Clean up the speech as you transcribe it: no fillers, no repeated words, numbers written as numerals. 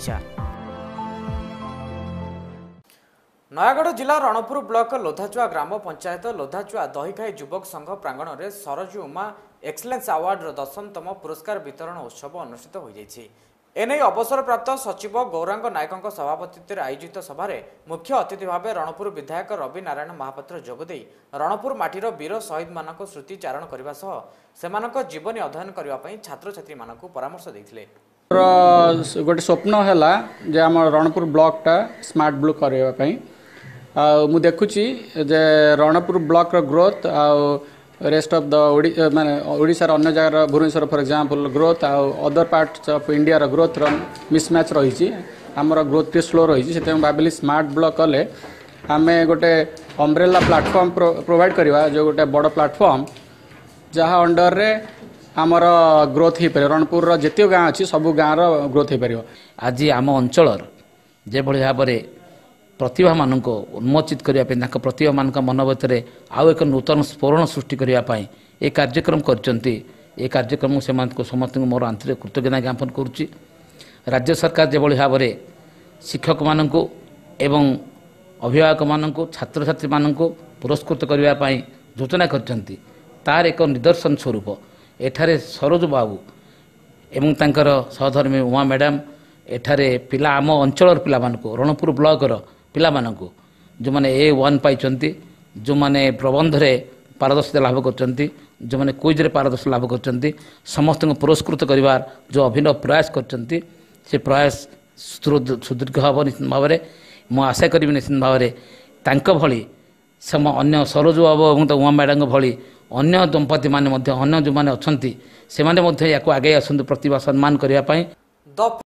नयागढ़ जिला रणपुर ब्लॉक लोधाचुआ ग्राम पंचायत लोधाचुआ दहीखाई युवक संघ प्रांगण में सरजु-उमा एक्सलेंस अवार्ड 10तम पुरस्कार वितरण उत्सव अनुष्ठित हो जाएगी। एने अवसर प्राप्त सचिव गौरांग नायकों सभापतित्व आयोजित सभार मुख्य अतिथि भाव रणपुर विधायक रवि नारायण महापात्र जोगदे रणपुर माटीर वीर शहीद मान स्मृति चारण करने सह जीवनी अध्ययन करने छात्र छात्री मानक परामर्श देते। गोटे स्वप्न है जे आम रणपुर ब्लॉकटा स्मार्ट ब्लॉक करने मु देखुची जे Ranpur block growth rest of the माने ओडिशा अन्य जगह Bhubaneswar for example growth other parts of India growth mismatch रही आमर ग्रोथ टी स्लो रही से भाविली स्मार्ट ब्लॉक कले आम गोटे अम्ब्रेला प्लेटफॉर्म प्रोवाइड करवा जो गोटे बड़ प्लेटफॉर्म जहाँ अंडर रे आमर ग्रोथ हो पारे रणपुर जिते गाँ अच्छी सब गाँव ग्रोथ हो पार। आज आम अंचल जो भाव में प्रतिभा मान उन्मोचित करने प्रतिभा मान मन भर आउ एक नूतन स्फोरण सृष्टि करने ये कार्यक्रम कार्यक्रम से समस्त मोर आंतरिक कृतज्ञता ज्ञापन करुच्ची। राज्य सरकार जो भाव में शिक्षक मान एवं अभिभावक मान छात्र छात्री मान पुरस्कृत करने योजना करछंती तार एक निदर्शन स्वरूप एठारे सरोज बाबू एवं तांकर सहधर्मी उमा मैडम एठारे पिला आम अंचल पिला रणपुर ब्लॉकर पिला जो मैंने A1 पाई जो मैंने प्रबंध रे पारदर्शिता लाभ कर जो मैंने क्विज रे पारदर्शिता लाभ कर समस्त पुरस्कृत करिवार जो अभिनव प्रयास कर से प्रयास सुदीर्घ हम निश्चित भाव में मु आशा करी निश्चित भाव में भली सम अन्य सरोज बाबू और उमा मैडम भली अन्य दंपति माने अन्य जो मैंने अच्छा से आगे आसतु प्रतिभा सम्मान करने।